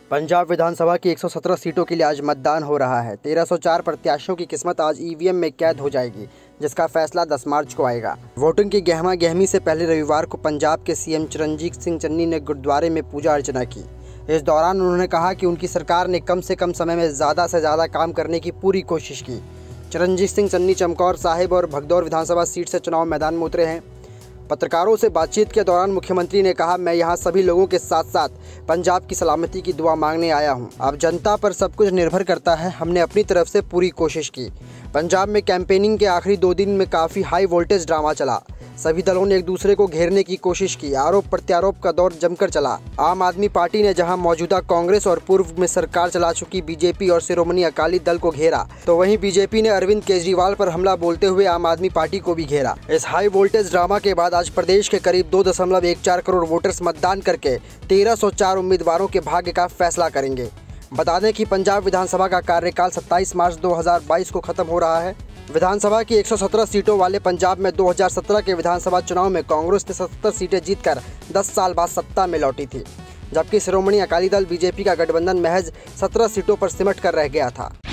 पंजाब विधानसभा की 117 सीटों के लिए आज मतदान हो रहा है। 1304 प्रत्याशियों की किस्मत आज ईवीएम में कैद हो जाएगी, जिसका फैसला 10 मार्च को आएगा। वोटिंग की गहमा गहमी से पहले रविवार को पंजाब के सीएम चरणजीत सिंह चन्नी ने गुरुद्वारे में पूजा अर्चना की। इस दौरान उन्होंने कहा कि उनकी सरकार ने कम से कम समय में ज़्यादा से ज़्यादा काम करने की पूरी कोशिश की। चरणजीत सिंह चन्नी चमकौर साहिब और भगदौर विधानसभा सीट से चुनाव मैदान में उतरे हैं। पत्रकारों से बातचीत के दौरान मुख्यमंत्री ने कहा, मैं यहां सभी लोगों के साथ साथ पंजाब की सलामती की दुआ मांगने आया हूं। अब जनता पर सब कुछ निर्भर करता है। हमने अपनी तरफ से पूरी कोशिश की। पंजाब में कैंपेनिंग के आखिरी 2 दिन में काफ़ी हाई वोल्टेज ड्रामा चला। सभी दलों ने एक दूसरे को घेरने की कोशिश की। आरोप प्रत्यारोप का दौर जमकर चला। आम आदमी पार्टी ने जहां मौजूदा कांग्रेस और पूर्व में सरकार चला चुकी बीजेपी और शिरोमणि अकाली दल को घेरा, तो वहीं बीजेपी ने अरविंद केजरीवाल पर हमला बोलते हुए आम आदमी पार्टी को भी घेरा। इस हाई वोल्टेज ड्रामा के बाद आज प्रदेश के करीब 2.14 करोड़ वोटर्स मतदान करके 1304 उम्मीदवारों के भाग्य का फैसला करेंगे। बता दें कि पंजाब विधानसभा का कार्यकाल 27 मार्च 2022 को खत्म हो रहा है। विधानसभा की 117 सीटों वाले पंजाब में 2017 के विधानसभा चुनाव में कांग्रेस ने 77 सीटें जीतकर 10 साल बाद सत्ता में लौटी थी, जबकि शिरोमणि अकाली दल बीजेपी का गठबंधन महज 17 सीटों पर सिमट कर रह गया था।